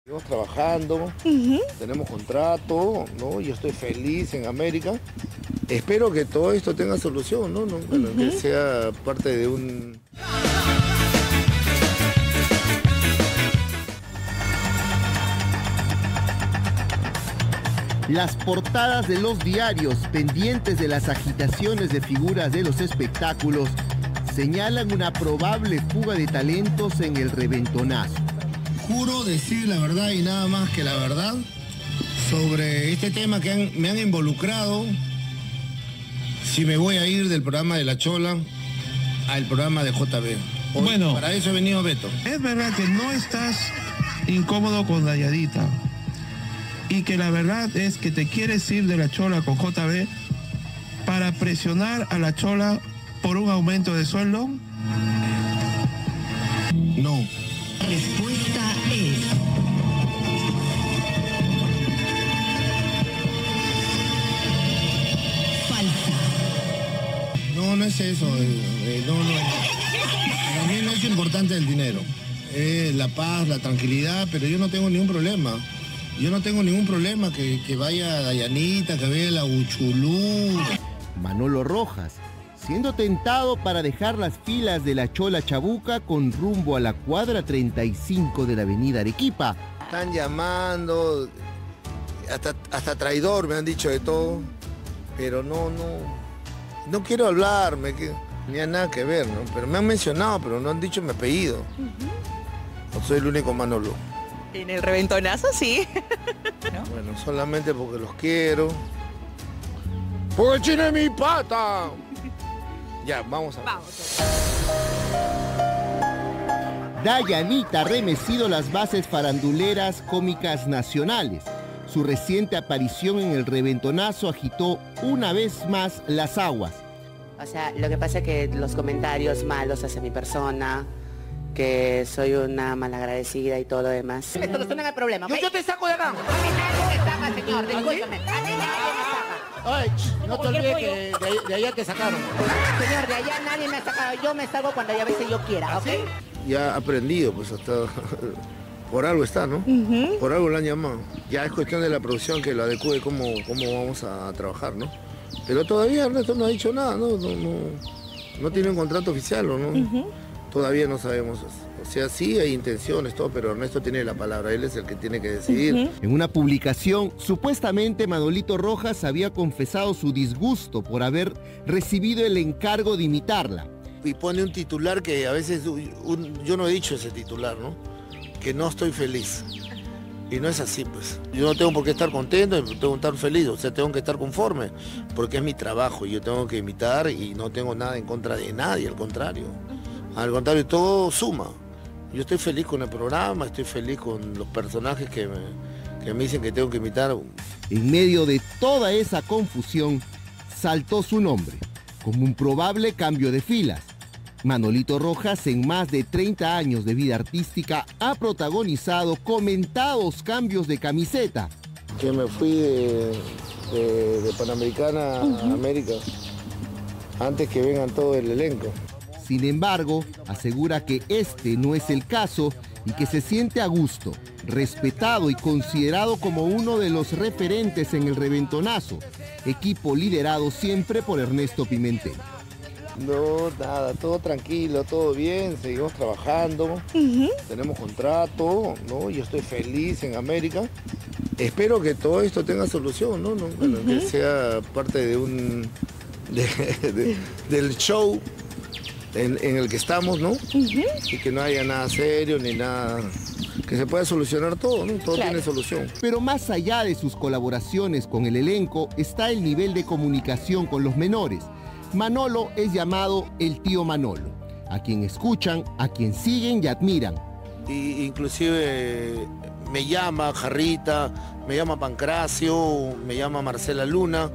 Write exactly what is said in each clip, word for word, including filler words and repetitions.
Seguimos trabajando, Uh-huh. tenemos contrato, ¿no? Yo estoy feliz en América. Espero que todo esto tenga solución, ¿no? ¿no? Bueno, Uh-huh. que sea parte de un... Las portadas de los diarios, pendientes de las agitaciones de figuras de los espectáculos, señalan una probable fuga de talentos en el reventonazo. Juro decir la verdad y nada más que la verdad sobre este tema que han- me han involucrado. Si me voy a ir del programa de La Chola al programa de J B. Hoy, Bueno. para eso he venido Beto. Es verdad que no estás incómodo con Dayadita y que la verdad es que te quieres ir de La Chola con J B para presionar a La Chola por un aumento de sueldo. No. La respuesta es falsa. No, no es eso. eh, eh, no, no. Para mí no es importante el dinero. Es la paz, la tranquilidad, pero yo no tengo ningún problema. Yo no tengo ningún problema que, que vaya Dayanita, que vaya la Uchulú. Manolo Rojas, siendo tentado para dejar las filas de La Chola Chabuca con rumbo a la cuadra treinta y cinco de la avenida Arequipa. Están llamando, hasta, hasta traidor me han dicho de todo, pero no, no, no quiero hablar, me, que, no tenía nada que ver, ¿no? Pero me han mencionado, pero no han dicho mi apellido. No soy el único Manolo. En el reventonazo, sí. Bueno, solamente porque los quiero. ¡Porque tiene mi pata! Ya, vamos a ver. Vamos. Dayanita ha remecido las bases faranduleras cómicas nacionales. Su reciente aparición en el reventonazo agitó una vez más las aguas. O sea, lo que pasa es que los comentarios malos hacia mi persona, que soy una malagradecida y todo lo demás. Me solucionan el problema, ¿ok? Yo, yo te saco de acá. A mí nadie me saca, señor, discúlpeme. A mí nadie me saca. Ay, ch, no te olvides que de, ahí- de allá te sacaron. Señor, de allá nadie me ha sacado. Yo me salgo cuando a veces yo quiera, ¿ok? Ya ha aprendido, pues hasta... Por algo está, ¿no? Uh-huh. Por algo lo han llamado. Ya es cuestión de la producción que lo adecue cómo, cómo vamos a trabajar, ¿no? Pero todavía Ernesto no ha dicho nada, ¿no? No, no, no tiene un contrato oficial, ¿o no? Uh-huh. Todavía no sabemos. O sea, sí hay intenciones, todo, pero Ernesto tiene la palabra, él es el que tiene que decidir. Uh-huh. En una publicación, supuestamente Manolito Rojas había confesado su disgusto por haber recibido el encargo de imitarla. Y pone un titular que a veces un- yo no he dicho ese titular, ¿no? Que no estoy feliz. Y no es así, pues. Yo no tengo por qué estar contento, tengo que estar feliz, o sea, tengo que estar conforme, porque es mi trabajo, yo tengo que imitar y no tengo nada en contra de nadie, al contrario. Al contrario, todo suma. Yo estoy feliz con el programa, estoy feliz con los personajes que me, que me dicen que tengo que imitar. En medio de toda esa confusión, saltó su nombre, como un probable cambio de filas. Manolito Rojas, en más de treinta años de vida artística, ha protagonizado comentados cambios de camiseta. Que me fui de, de- de Panamericana a América, antes que vengan todo el elenco. Sin embargo, asegura que este no es el caso y que se siente a gusto, respetado y considerado como uno de los referentes en el reventonazo, equipo liderado siempre por Ernesto Pimentel. No, nada, todo tranquilo, todo bien, seguimos trabajando, Uh-huh. tenemos contrato, ¿no? Yo estoy feliz en América. Espero que todo esto tenga solución, ¿no? ¿no? Bueno, que sea parte de un... de- de- del show en, en el que estamos, ¿no? Uh-huh. Y que no haya nada serio ni nada... Que se pueda solucionar todo, ¿no? Todo Claro. tiene solución. Pero más allá de sus colaboraciones con el elenco está el nivel de comunicación con los menores. Manolo es llamado el tío Manolo, a quien escuchan, a quien siguen y admiran. Y inclusive me llama Jarrita, me llama Pancracio, me llama Marcela Luna,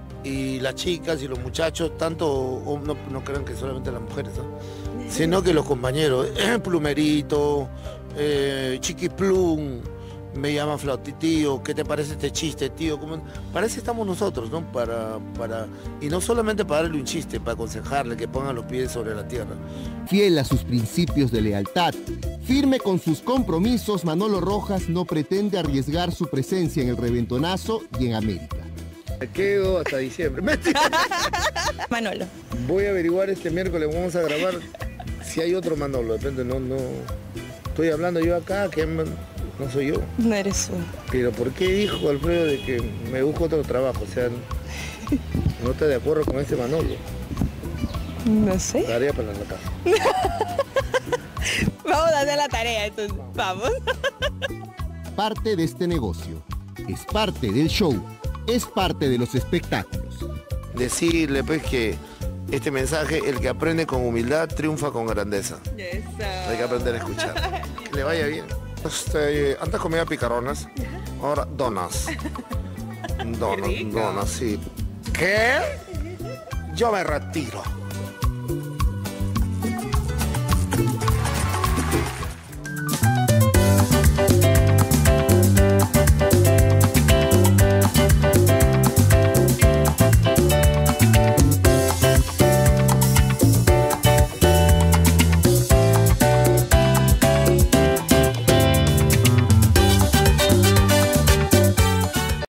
y las chicas y los muchachos, tanto, o no, no crean que solamente las mujeres, ¿no? Sino que los compañeros, Plumerito, eh, Chiquiplum, me llama Flauti, tío, ¿qué te parece este chiste, tío? ¿Cómo? Para eso estamos nosotros, ¿no? Para, para, y no solamente para darle un chiste, para aconsejarle que ponga los pies sobre la tierra. Fiel a sus principios de lealtad, firme con sus compromisos, Manolo Rojas no pretende arriesgar su presencia en el Reventonazo y en América. Me quedo hasta diciembre. Manolo. Voy a averiguar este miércoles, vamos a grabar si hay otro Manolo, depende, no, no. Estoy hablando yo acá, que no soy yo. No eres tú. Pero ¿por qué dijo Alfredo de que me busco otro trabajo? O sea, no está de acuerdo con ese Manolo. No sé. Tarea para la casa. Vamos a hacer la tarea, entonces. Vamos. Parte de este negocio, es parte del show, es parte de los espectáculos. Decirle pues que este mensaje, el que aprende con humildad triunfa con grandeza. Eso. Hay que aprender a escuchar. Que le vaya bien. Este, antes comía picaronas, ahora donas. Donas, donas, sí. ¿Qué? Yo me retiro.